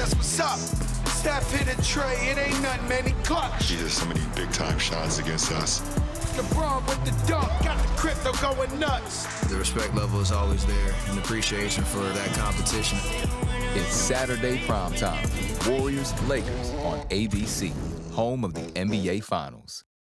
that's what's up. Steph hit a tray, it ain't nothing, man, he clutch. He has so many big-time shots against us. Lebron with the dunk, got the crypto going nuts. The respect level is always there, and appreciation for that competition. It's Saturday Primetime. Warriors-Lakers on ABC, home of the NBA Finals.